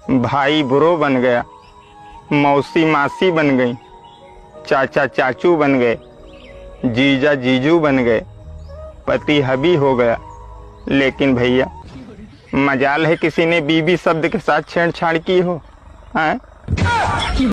भाई ब्रो बन गया, मौसी मासी बन गई, चाचा चाचू बन गए, जीजा जीजू बन गए, पति हबी हो गया। लेकिन भैया मजाल है किसी ने बीबी शब्द के साथ छेड़छाड़ की हो। हैं?